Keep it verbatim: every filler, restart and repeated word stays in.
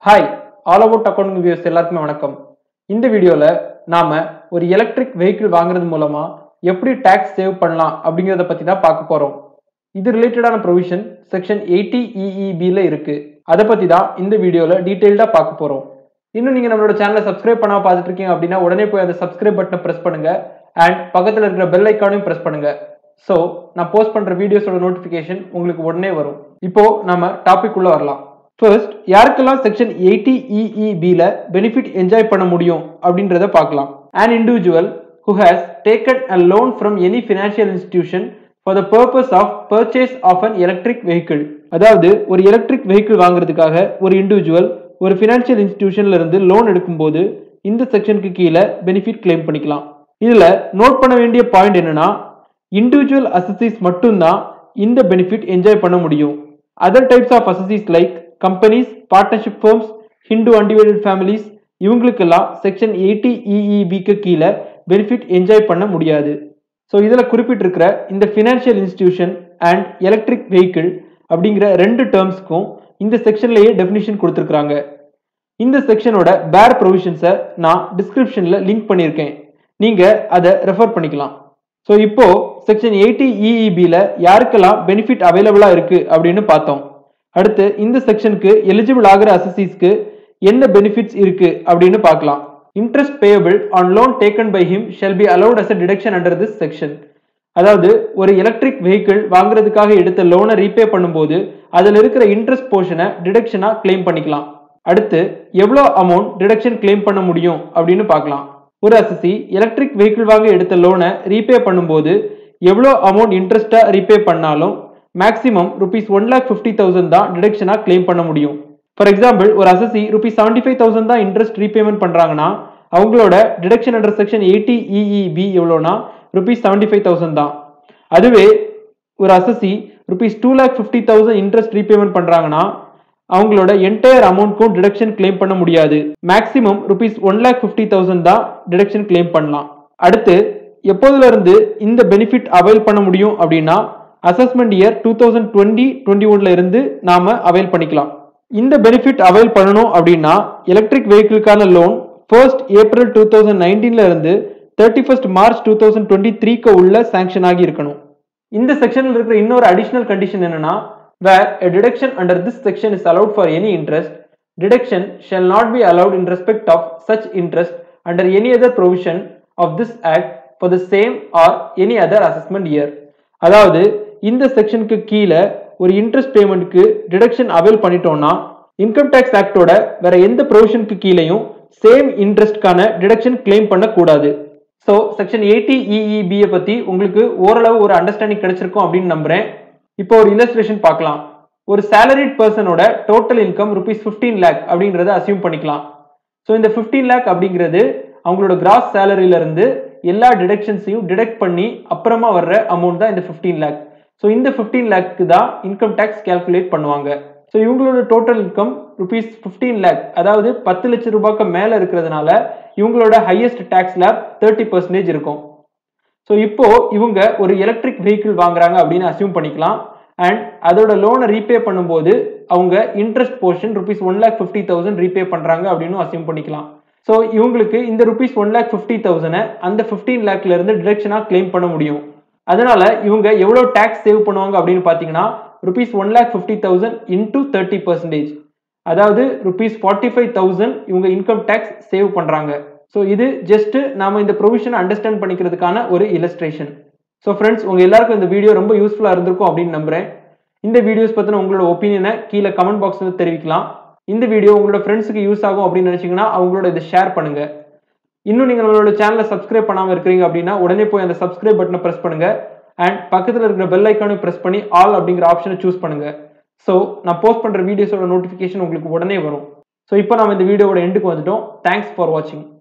Hi, all about accounting viewers எல்லாருக்குமே வணக்கம். இந்த வீடியோல நாம ஒரு எலக்ட்ரிக் வெஹிக்கிள் வாங்குறது மூலமா எப்படி டாக்ஸ் சேவ் பண்ணலாம் அப்படிங்கறத பத்தி தான் பார்க்க போறோம். இது ரிலேட்டடான provision section eighty E E B ல இருக்கு. அத பத்தி தான் இந்த வீடியோல டீடைலா பார்க்க போறோம். இன்னும் நீங்க நம்மளோட சேனலை சப்ஸ்கிரைப் பண்ணாம பார்த்துட்டு இருக்கீங்க அப்படின்னா உடனே போய் அந்த சப்ஸ்கிரைப் பட்டனை பிரஸ் பண்ணுங்க அண்ட் பக்கத்துல இருக்கிற பெல் ஐகானையும் பிரஸ் பண்ணுங்க. சோ நான் போஸ்ட் பண்ற வீடியோஸோட நோட்டிபிகேஷன் உங்களுக்கு உடனே வரும். இப்போ நம்ம டாபிக் உள்ள வரலாம். First, யாருக்கெல்லாம் section eighty E E B ல பெனிஃபிட் என்ஜாய் பண்ண முடியும் அப்படின்றத பார்க்கலாம். An individual who has taken a loan from any financial institution for the purpose of purchase of an electric vehicle. அதாவது ஒரு எலக்ட்ரிக் வெஹிக்கிள் வாங்குறதுக்காக ஒரு இண்டிவிஜுவல் ஒரு ஃபினான்ஷியல் இன்ஸ்டிடியூஷன்ல இருந்து லோன் எடுக்கும்போது இந்த செக்ஷனுக்கு கீழே பெனிஃபிட் கிளைம் பண்ணிக்கலாம். இதுல நோட் பண்ண வேண்டிய பாயிண்ட் என்னன்னா, இண்டிவிஜுவல் அசசிஸ் மட்டும்தான் இந்த பெனிஃபிட் என்ஜாய் பண்ண முடியும். Other types of assessees like companies, partnership firms, Hindu undivided families இவங்களுக்கெல்லாம் section eighty E E B க்கு கீழே பெனிஃபிட் என்ஜாய் பண்ண முடியாது. ஸோ இதில் குறிப்பிட்டிருக்கிற இந்த financial institution and electric vehicle அப்படிங்கிற ரெண்டு டேர்ம்ஸ்க்கும் இந்த செக்ஷன்லேயே டெஃபினிஷன் கொடுத்துருக்காங்க. இந்த செக்ஷனோட பேர் ப்ரொவிஷன்ஸை நான் டிஸ்கிரிப்ஷனில் லிங்க் பண்ணியிருக்கேன், நீங்கள் அதை ரெஃபர் பண்ணிக்கலாம். ஸோ இப்போ section eighty E E B ல யாருக்கெல்லாம் பெனிஃபிட் அவைலபிளாக இருக்குது அப்படின்னு பார்த்தோம். அடுத்து இந்த செக்ஷனுக்கு எலிஜிபிள் ஆகிற அசசிஸ்க்கு என்ன பெனிஃபிட்ஸ் இருக்கு அப்படின்னு பார்க்கலாம். Interest payable on loan taken by him shall be allowed as a deduction under this section. அதாவது ஒரு எலக்ட்ரிக் வெஹிக்கிள் வாங்குறதுக்காக எடுத்த லோனை ரீபே பண்ணும்போது அதில் இருக்கிற இன்ட்ரெஸ்ட் போர்ஷனை டிடக்ஷனா கிளைம் பண்ணிக்கலாம். அடுத்து எவ்வளோ அமௌண்ட் டிடக்ஷன் கிளைம் பண்ண முடியும் அப்படின்னு பார்க்கலாம். ஒரு அசசி எலக்ட்ரிக் வெஹிக்கிள் வாங்க எடுத்த லோனை ரீபே பண்ணும்போது எவ்வளோ அமௌண்ட் இன்ட்ரெஸ்டா ரீபே பண்ணாலும் maximum rupees one lakh fifty thousand தான் டிடக்ஷனா கிளைம் பண்ண முடியும். ஃபார் எக்ஸாம்பிள், ஒரு assessee rupees seventy five thousand தான் இன்ட்ரெஸ்ட் ரீபேமெண்ட் பண்றாங்கன்னா அவங்களோட deduction under section eighty E E B எவ்வளோனா ருபீஸ் செவன்டி ஃபைவ் தௌசண்ட் தான். அதுவே ஒரு assessee rupees two lakh fifty thousand interest repayment பண்றாங்கன்னா அவங்களோட என்டையர் அமௌண்ட்க்கும் டிடக்ஷன் கிளைம் பண்ண முடியாது. Maximum rupees one lakh fifty thousand தான் டிடக்ஷன் கிளைம் பண்ணலாம். அடுத்து எப்போதுல இருந்து இந்த பெனிஃபிட் அவைல் பண்ண முடியும் அப்படின்னா assessment year two thousand twenty twenty ஒன்ல இருந்து நாம அவைல் பண்ணிக்கலாம். இந்த பெனிஃபிட் அவைல் பண்ணணும் அப்படின்னா எலக்ட்ரிக் வெஹிக்கிளுக்கான loan first April two thousand நைன்டீன்ல இருந்து thirty first March two thousand twenty த்ரீக்கு உள்ள சாங்ஷன் ஆகி இருக்கணும். இந்த செக்ஷன்ல இருக்கிற இன்னொரு அடிஷனல் கண்டிஷன் என்னன்னா, where a deduction under this section is allowed for any interest, deduction shall not be allowed in respect of such interest under any other provision of this act for the same or any other assessment year. அதாவது இந்த செக்ஷனுக்கு கீழே ஒரு interest பேமெண்ட்க்கு deduction avail பண்ணிட்டோம்னா income tax ஆக்டோட வேற எந்த ப்ரொவிஷனுக்கு கீழேயும் சேம் இன்ட்ரெஸ்ட்கான டிடக்ஷன் கிளைம் பண்ணக்கூடாது. So section eighty E E B பத்தி உங்களுக்கு ஓரளவு ஒரு அண்டர்ஸ்டாண்டிங் கிடைச்சிருக்கும் அப்படின்னு நம்புறேன். இப்போ ஒரு இல்லஸ்ட்ரேஷன் பார்க்கலாம். ஒரு சேலரிட் பர்சனோட total income rupees fifteen lakh அப்படிங்கறத அசியூம் பண்ணிக்கலாம். ஸோ இந்த பிப்டீன் லேக் அப்படிங்கிறது அவங்களோட கிராஸ் சேலரியில இருந்து எல்லா டிடக்ஷன்ஸையும் டிடக்ட் பண்ணி அப்புறமா வர்ற அமௌண்ட் தான் இந்த பிப்டீன் லேக். ஸோ இந்த பிப்டீன் லேக்கு தான் இன்கம் டேக்ஸ் கால்குலேட் பண்ணுவாங்க. ஸோ இவங்களோட total income rupees fifteen lakh, அதாவது பத்து லட்சம் ரூபாய்க்கு மேல இருக்கிறதுனால இவங்களோட highest tax slab thirty percentage இருக்கும். ஸோ இப்போ இவங்க ஒரு எலக்ட்ரிக் வெஹிக்கிள் வாங்குறாங்க அப்படின்னு அசியூம் பண்ணிக்கலாம். அண்ட் அதோட லோனை ரீபே பண்ணும்போது அவங்க interest portion rupees one lakh fifty thousand repay பண்றாங்க அப்படின்னு அசியூம் பண்ணிக்கலாம். ஸோ இவங்களுக்கு இந்த rupees one lakh fifty thousand அந்த பிப்டீன் லேக்ல இருந்து டிடக்ஷனா கிளைம் பண்ண முடியும். அதனால இவங்க எவ்வளவு டாக்ஸ் சேவ் பண்ணுவாங்க அப்படின்னு பாத்தீங்கன்னா rupees one lakh fifty thousand into thirty percentage, அதாவது ருபீஸ் ஃபார்ட்டி ஃபைவ் தௌசண்ட் இவங்க இன்கம் டேக்ஸ் சேவ் பண்றாங்க. ஸோ இது ஜஸ்ட் நாம இந்த ப்ரொவிஷனை அண்டர்ஸ்டாண்ட் பண்ணிக்கிறதுக்கான ஒரு இல்லஸ்ட்ரேஷன். ஸோ ஃப்ரெண்ட்ஸ், உங்க எல்லாருக்கும் இந்த வீடியோ ரொம்ப யூஸ்ஃபுல்லா இருந்திருக்கும் அப்படின்னு நம்புறேன். இந்த வீடியோஸ் பத்தின உங்களோட ஒப்பீனியனை கீழே கமெண்ட் பாக்ஸ்ல தெரிவிக்கலாம். இந்த வீடியோ உங்களோட ஃப்ரெண்ட்ஸுக்கு யூஸ் ஆகும் அப்படின்னு நினைச்சீங்கன்னா அவங்களோட இதை ஷேர் பண்ணுங்க. இன்னும் நீங்க நம்மளோட சேனலை சப்ஸ்கிரைப் பண்ணாம இருக்கிறீங்க அப்படின்னா உடனே போய் அந்த சப்ஸ்கிரைப் பட்டனை பிரஸ் பண்ணுங்க அண்ட் பக்கத்தில் இருக்கிற பெல் ஐக்கானை பிரஸ் பண்ணி ஆல் அப்படிங்கிற ஆப்ஷனை சூஸ் பண்ணுங்க. ஸோ நான் போஸ்ட் பண்ற வீடியோஸோட நோட்டிஃபிகேஷன் உங்களுக்கு உடனே வரும். ஸோ இப்போ நம்ம இந்த வீடியோவோட எண்டுக்கு வந்துட்டோம். தேங்க்ஸ் ஃபார் வாட்சிங்.